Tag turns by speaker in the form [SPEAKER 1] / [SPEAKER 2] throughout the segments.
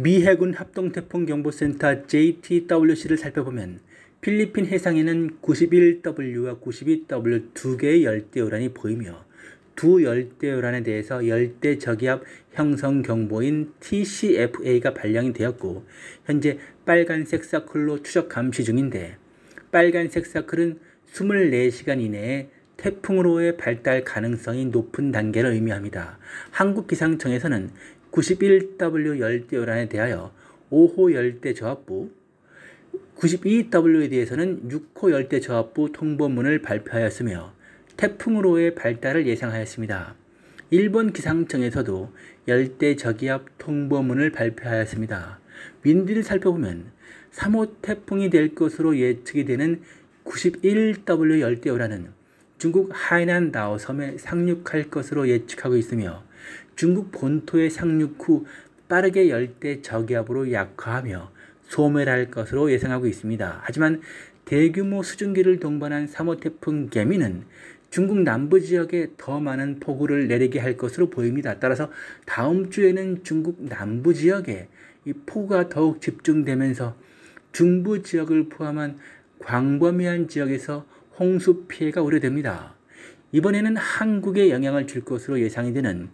[SPEAKER 1] 미 해군 합동태풍경보센터 JTWC를 살펴보면 필리핀 해상에는 91W와 92W 두 개의 열대요란이 보이며 두 열대요란에 대해서 열대저기압 형성경보인 TCFA가 발령이 되었고 현재 빨간색 서클로 추적 감시 중인데, 빨간색 서클은 24시간 이내에 태풍으로의 발달 가능성이 높은 단계를 의미합니다. 한국기상청에서는 91W 열대요란에 대하여 5호 열대저압부, 92W에 대해서는 6호 열대저압부 통보문을 발표하였으며 태풍으로의 발달을 예상하였습니다. 일본 기상청에서도 열대저기압 통보문을 발표하였습니다. 윈드를 살펴보면 3호 태풍이 될 것으로 예측이 되는 91W 열대요란은 중국 하이난 나오섬에 상륙할 것으로 예측하고 있으며 중국 본토에 상륙 후 빠르게 열대저기압으로 약화하며 소멸할 것으로 예상하고 있습니다. 하지만 대규모 수증기를 동반한 3호 태풍 개미는 중국 남부 지역에 더 많은 폭우를 내리게 할 것으로 보입니다. 따라서 다음 주에는 중국 남부 지역에 이 폭우가 더욱 집중되면서 중부 지역을 포함한 광범위한 지역에서 홍수 피해가 우려됩니다. 이번에는 한국에 영향을 줄 것으로 예상이 되는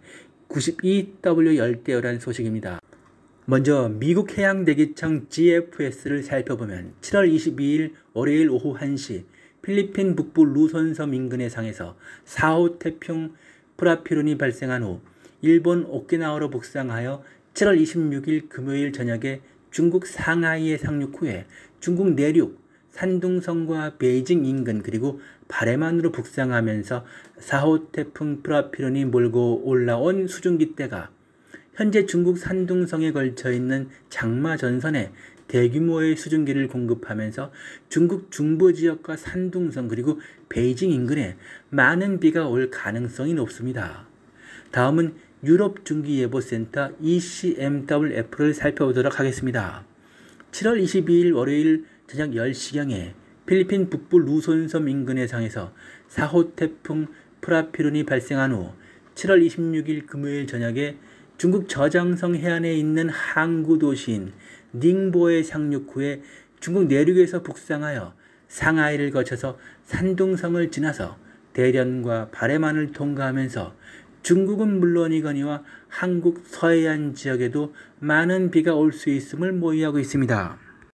[SPEAKER 1] 92W 열대요란 소식입니다. 먼저 미국 해양대기청 GFS를 살펴보면 7월 22일 월요일 오후 1시 필리핀 북부 루손섬 인근의 상에서 4호 태풍 프라피룬이 발생한 후 일본 오키나와로 북상하여 7월 26일 금요일 저녁에 중국 상하이에 상륙 후에 중국 내륙 산둥성과 베이징 인근 그리고 바레만으로 북상하면서 4호 태풍 프라피룬이 몰고 올라온 수증기대가 현재 중국 산둥성에 걸쳐 있는 장마 전선에 대규모의 수증기를 공급하면서 중국 중부 지역과 산둥성 그리고 베이징 인근에 많은 비가 올 가능성이 높습니다. 다음은 유럽 중기예보센터 ECMWF를 살펴보도록 하겠습니다. 7월 22일 월요일 저녁 10시경에 필리핀 북부 루손섬 인근의 상에서 4호 태풍 프라피룬이 발생한 후 7월 26일 금요일 저녁에 중국 저장성 해안에 있는 항구 도시인 닝보에 상륙 후에 중국 내륙에서 북상하여 상하이를 거쳐서 산둥성을 지나서 대련과 바레만을 통과하면서 중국은 물론이거니와 한국 서해안 지역에도 많은 비가 올 수 있음을 모의하고 있습니다.